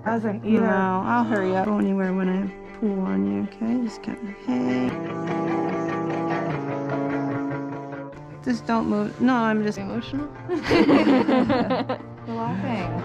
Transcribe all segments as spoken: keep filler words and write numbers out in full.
Doesn't either. No, I'll hurry up. Go anywhere when I pull on you, okay? Just kind of hang. Just don't move. No, I'm just emotional. We're laughing.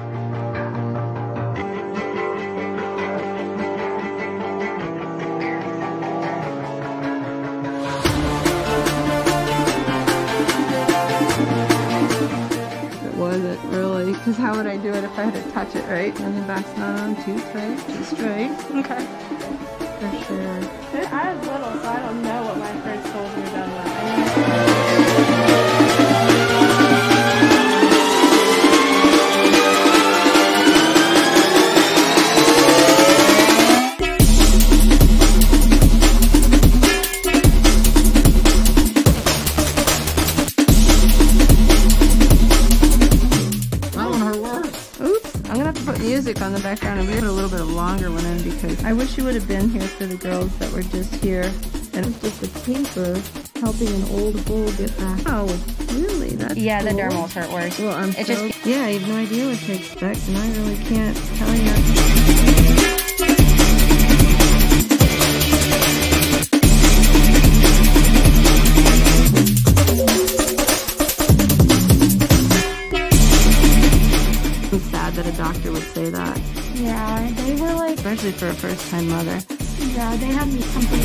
Was it really? Because how would I do it if I had to touch it, right? And the back's not on too tight, too straight. Okay. For sure. I was little, so I don't know what my first soldier done was. I'm gonna have to put music on the background and we put a little bit of longer one in because I wish you would have been here for the girls that were just here. And it's just a paper helping an old bull get back. Oh, really? That's Yeah, cool. the dermals hurt worse. Well, I'm it so, just yeah, I have no idea what to expect and I really can't tell you. That a doctor would say that. Yeah, they were like, especially for a first-time mother. Yeah, they had me company.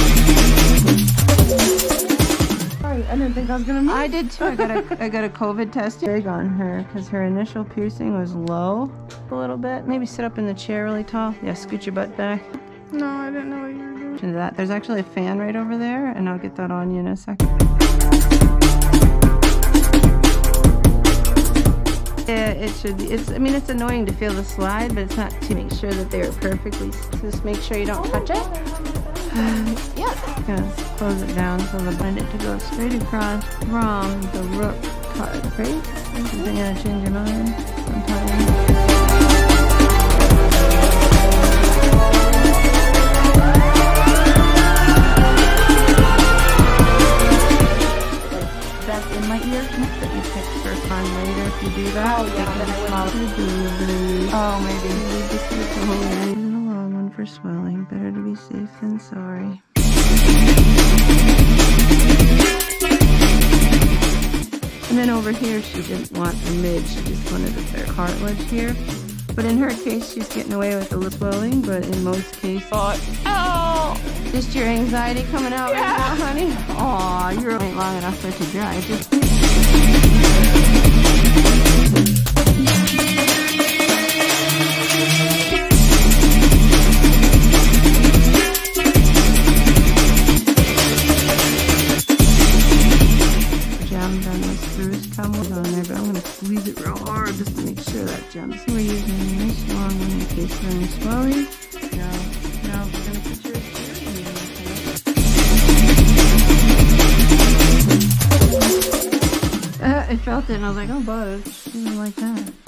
Sorry, I didn't think I was gonna move. I did too. I got a I got a COVID test big on her because her initial piercing was low a little bit. Maybe sit up in the chair really tall. Yeah, scoot your butt back. No, I didn't know what you were doing. To that, there's actually a fan right over there, and I'll get that on you in a second. Yeah, it should be. It's. I mean, it's annoying to feel the slide, but it's not to make sure that they are perfectly. Just make sure you don't touch it. Uh, yeah. Just close it down so the bind it to go straight across from the rook card, right? Is it gonna change your mind sometime? In my ear, that you pick for fun later if you do that. Oh yeah, then I wouldn't. Oh, maybe. Maybe just use the whole ear. Using a long one for swelling. Better to be safe than sorry. And then over here, she didn't want the mid. She just wanted the cartilage here. But in her case, she's getting away with the lip swelling. But in most cases, oh, oh, just your anxiety coming out yeah. right now, honey. Aw, you're ain't long enough for it to dry. Just jam done with screws come on there, but I'm gonna squeeze it real hard just to make sure that jumps. So we're using a nice long one in case we're in swelling. No, no, we're gonna put your screws in. Uh, I felt it and I was like, oh, but I didn't like that.